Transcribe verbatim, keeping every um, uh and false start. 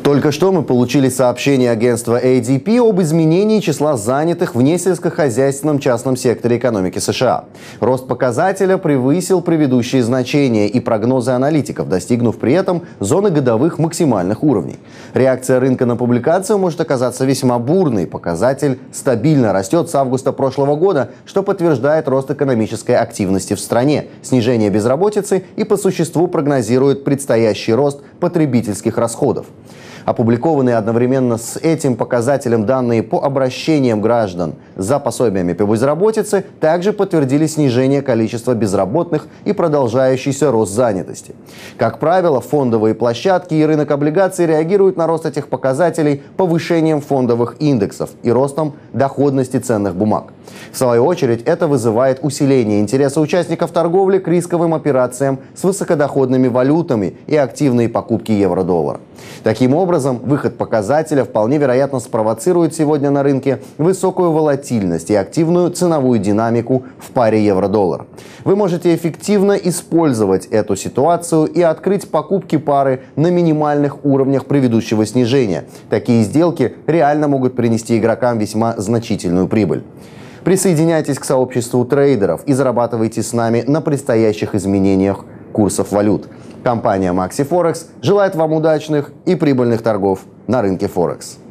Только что мы получили сообщение агентства эй ди пи об изменении числа занятых в несельскохозяйственном частном секторе экономики США. Рост показателя превысил предыдущие значения и прогнозы аналитиков, достигнув при этом зоны годовых максимальных уровней. Реакция рынка на публикацию может оказаться весьма бурной. Показатель стабильно растет с августа прошлого года, что подтверждает рост экономической активности в стране, снижение безработицы и по существу прогнозирует предстоящий рост потребительских расходов. Опубликованные одновременно с этим показателем данные по обращениям граждан за пособиями по безработице также подтвердили снижение количества безработных и продолжающийся рост занятости. Как правило, фондовые площадки и рынок облигаций реагируют на рост этих показателей повышением фондовых индексов и ростом доходности ценных бумаг. В свою очередь, это вызывает усиление интереса участников торговли к рисковым операциям с высокодоходными валютами и активные покупки евро-доллара. Таким образом, выход показателя вполне вероятно спровоцирует сегодня на рынке высокую волатильность и активную ценовую динамику в паре евро-доллар. Вы можете эффективно использовать эту ситуацию и открыть покупки пары на минимальных уровнях предыдущего снижения. Такие сделки реально могут принести игрокам весьма значительную прибыль. Присоединяйтесь к сообществу трейдеров и зарабатывайте с нами на предстоящих изменениях курсов валют. Компания Maxi Forex желает вам удачных и прибыльных торгов на рынке Форекс.